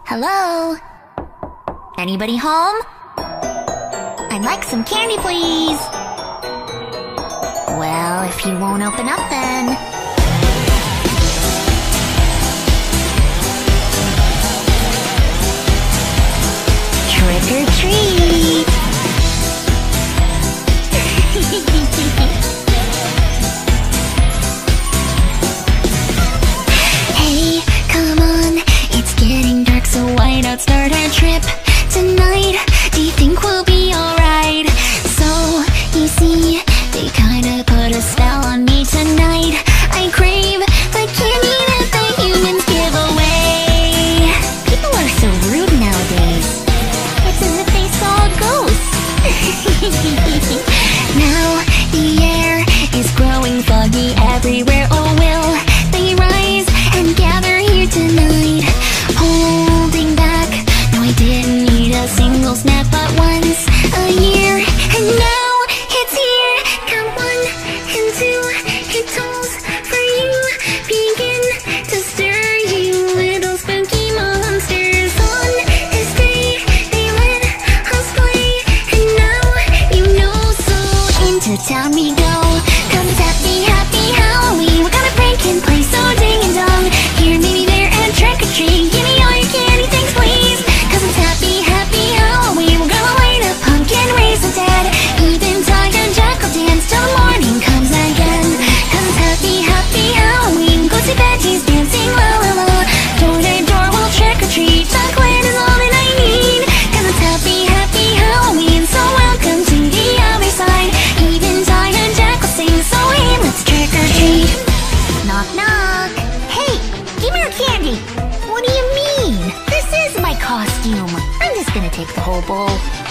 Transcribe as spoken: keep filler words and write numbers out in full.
Hello? Anybody home? I'd like some candy, please. Well, if you won't open up then. Trick or treat! Hey, come on, it's getting dark, so why not start our trip tonight? Do you think we'll be alright? So, you see, they kinda put a spell on me tonight. I crave the candy that the humans give away. People are so rude nowadays. It's as if they saw a ghost. Now the air is growing foggy everywhere. Oh, will they rise and gather here tonight? Holding back, no, I didn't need a single snap but once a year. And now it's here. Count one and two, it tolls for you. Begin to stir, you little spooky monsters. On this day, they let us play, and now you know. So into town we go, 'cause it's happy, happy Halloween. We're gonna break and play, so ding and dong. Here, maybe there, and trick or treat. Give me all your candy, thanks please. 'Cause it's happy, happy Halloween. We're gonna light a pumpkin, raise the dead, even tiger jackal dance till the morning comes again. 'Cause it's happy, happy Halloween. Go see Betty's dancing, la la la. Door to door, we'll trick or treat. Chocolate is all that I need. 'Cause it's happy, happy Halloween. So welcome to the other side. Even tiger jackal sings, so hey, let's trick or treat. Knock knock. Hey, give me your candy. What do you mean? This is my costume. I'm just gonna take the whole bowl.